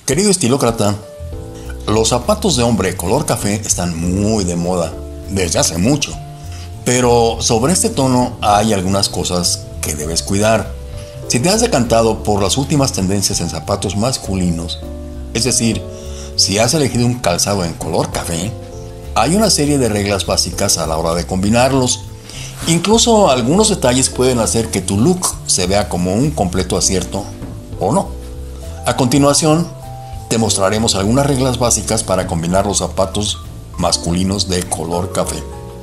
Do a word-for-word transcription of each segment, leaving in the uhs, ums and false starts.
Querido estilócrata, los zapatos de hombre color café están muy de moda desde hace mucho, pero sobre este tono hay algunas cosas que debes cuidar. Si te has decantado por las últimas tendencias en zapatos masculinos, es decir, si has elegido un calzado en color café, hay una serie de reglas básicas a la hora de combinarlos. Incluso algunos detalles pueden hacer que tu look se vea como un completo acierto o no. A continuación, te mostraremos algunas reglas básicas para combinar los zapatos masculinos de color café.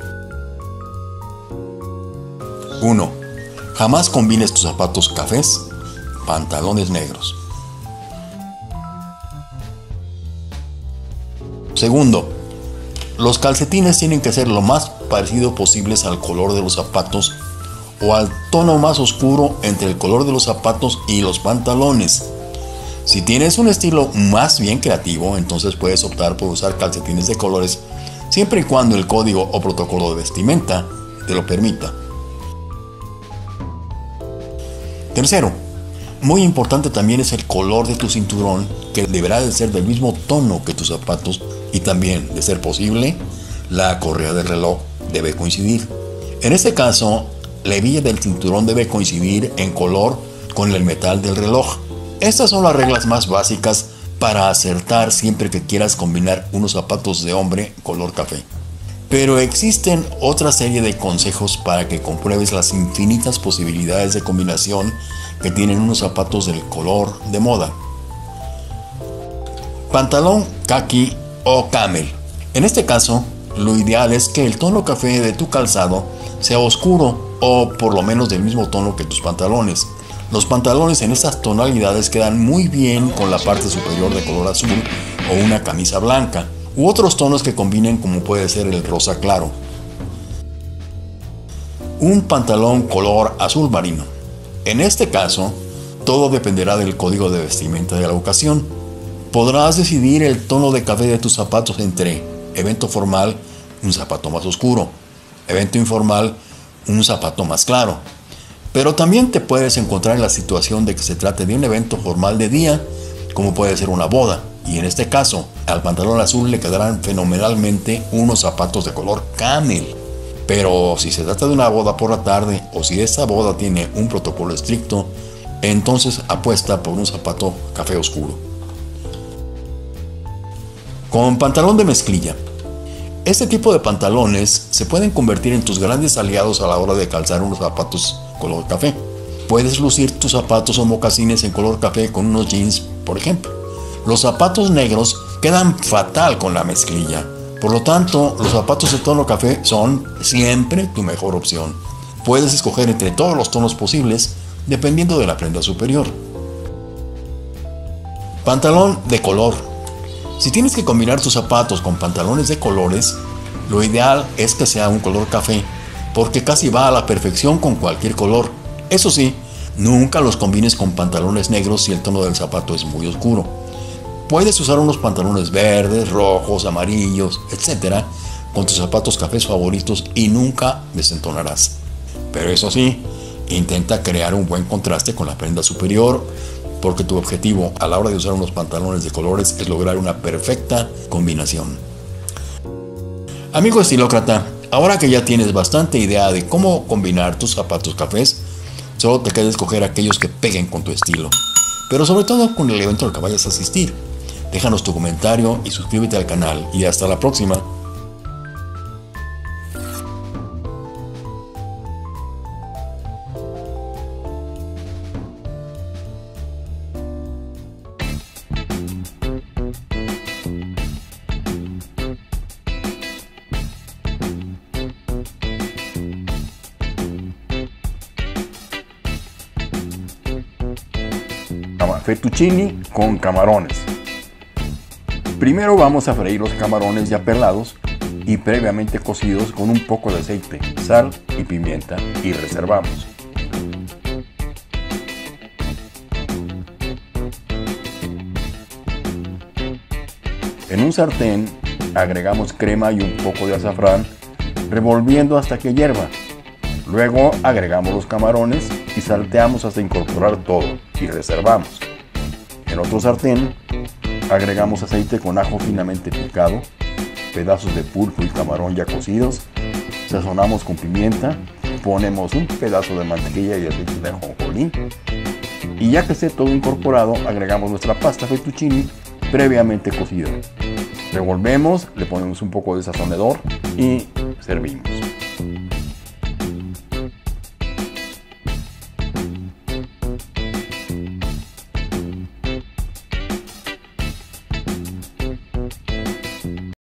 uno. Jamás combines tus zapatos cafés, pantalones negros. Segundo, los calcetines tienen que ser lo más parecido posibles al color de los zapatos o al tono más oscuro entre el color de los zapatos y los pantalones. Si tienes un estilo más bien creativo, entonces puedes optar por usar calcetines de colores siempre y cuando el código o protocolo de vestimenta te lo permita. Tercero, muy importante también es el color de tu cinturón, que deberá de ser del mismo tono que tus zapatos, y también, de ser posible, la correa del reloj debe coincidir. En este caso, la hebilla del cinturón debe coincidir en color con el metal del reloj. Estas son las reglas más básicas para acertar siempre que quieras combinar unos zapatos de hombre color café. Pero existen otra serie de consejos para que compruebes las infinitas posibilidades de combinación que tienen unos zapatos del color de moda. Pantalón caqui o camel. En este caso, lo ideal es que el tono café de tu calzado sea oscuro o por lo menos del mismo tono que tus pantalones. Los pantalones en estas tonalidades quedan muy bien con la parte superior de color azul o una camisa blanca, u otros tonos que combinen, como puede ser el rosa claro. Un pantalón color azul marino. En este caso, todo dependerá del código de vestimenta de la ocasión. Podrás decidir el tono de café de tus zapatos entre evento formal, un zapato más oscuro, evento informal, un zapato más claro. Pero también te puedes encontrar en la situación de que se trate de un evento formal de día, como puede ser una boda, y en este caso, al pantalón azul le quedarán fenomenalmente unos zapatos de color camel. Pero si se trata de una boda por la tarde, o si esta boda tiene un protocolo estricto, entonces apuesta por un zapato café oscuro. Con pantalón de mezclilla. Este tipo de pantalones se pueden convertir en tus grandes aliados a la hora de calzar unos zapatos color café. Puedes lucir tus zapatos o mocasines en color café con unos jeans, por ejemplo. Los zapatos negros quedan fatal con la mezclilla. Por lo tanto, los zapatos de tono café son siempre tu mejor opción. Puedes escoger entre todos los tonos posibles dependiendo de la prenda superior. Pantalón de color. Si tienes que combinar tus zapatos con pantalones de colores, lo ideal es que sea un color café, porque casi va a la perfección con cualquier color. Eso sí, nunca los combines con pantalones negros si el tono del zapato es muy oscuro. Puedes usar unos pantalones verdes, rojos, amarillos, etcétera, con tus zapatos cafés favoritos y nunca desentonarás. Pero eso sí, intenta crear un buen contraste con la prenda superior, porque tu objetivo a la hora de usar unos pantalones de colores es lograr una perfecta combinación. Amigo estilócrata, ahora que ya tienes bastante idea de cómo combinar tus zapatos cafés, solo te queda escoger aquellos que peguen con tu estilo, pero sobre todo con el evento al que vayas a asistir. Déjanos tu comentario y suscríbete al canal, y hasta la próxima. Fettuccini con camarones. Primero vamos a freír los camarones ya pelados y previamente cocidos con un poco de aceite, sal y pimienta, y reservamos. En un sartén agregamos crema y un poco de azafrán, revolviendo hasta que hierva. Luego agregamos los camarones y salteamos hasta incorporar todo y reservamos. En otro sartén Agregamos aceite con ajo finamente picado, pedazos de pulpo y camarón ya cocidos, sazonamos con pimienta, ponemos un pedazo de mantequilla y aceite de ajonjolí y ya que esté todo incorporado agregamos nuestra pasta fettuccine previamente cocida. Revolvemos, le ponemos un poco de sazonador y servimos.